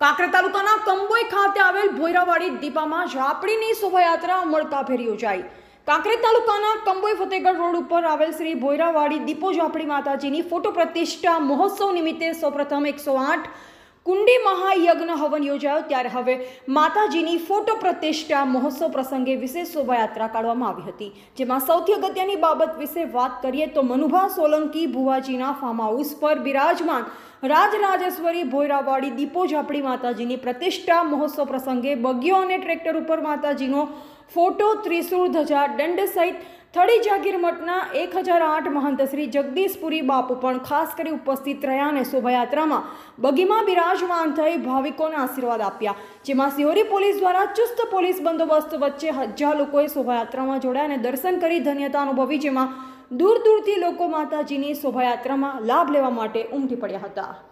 કાંકરેજ તાલુકાના કંબોઈ ખાતે આવેલ ભોયરાવાડી દીપામાં ઝાપડીની શોભાયાત્રા અમળકાભેર યોજાઈ। કાંકરેજ તાલુકાના કંબોઈ ફતેગઢ રોડ ઉપર આવેલ શ્રી ભોયરાવાડી દીપો ઝાપડી માતાજીની ફોટો પ્રતિષ્ઠા મહોત્સવ નિમિત્તે સૌપ્રથમ 108 કુંડી મહાયજ્ઞ હવન યોજાયો। ત્યારે હવે માતાજીની ફોટો પ્રતિષ્ઠા મહોત્સવ પ્રસંગે વિશેષ શોભાયાત્રા કાઢવામાં આવી હતી, જેમાં સૌથી અગત્યની બાબત વિશે વાત કરીએ તો મનુભા સોલંકી ભુવાજીના ફાર્મ હાઉસ પર બિરાજમાન રાજરાજેશ્વરી ભોયરાવાડી દીપો ઝાપડી માતાજીની પ્રતિષ્ઠા મહોત્સવ પ્રસંગે બગીઓ અને ટ્રેક્ટર ઉપર માતાજીનો ફોટો, ત્રિશૂળ, ધજા, દંડ સહિત થળી જાગીર મઠના 1008 મહંત શ્રી જગદીશપુરી બાપુ પણ ખાસ કરી ઉપસ્થિત રહ્યા અને શોભાયાત્રામાં બગીમાં બિરાજમાન થઈ ભાવિકોને આશીર્વાદ આપ્યા, જેમાં સિહોરી પોલીસ દ્વારા ચુસ્ત પોલીસ બંદોબસ્ત વચ્ચે હજાર લોકોએ શોભાયાત્રામાં જોડાયા અને દર્શન કરી ધન્યતા અનુભવી, જેમાં દૂર દૂરથી લોકો માતાજીની શોભાયાત્રામાં લાભ લેવા માટે ઉમટી પડ્યા હતા।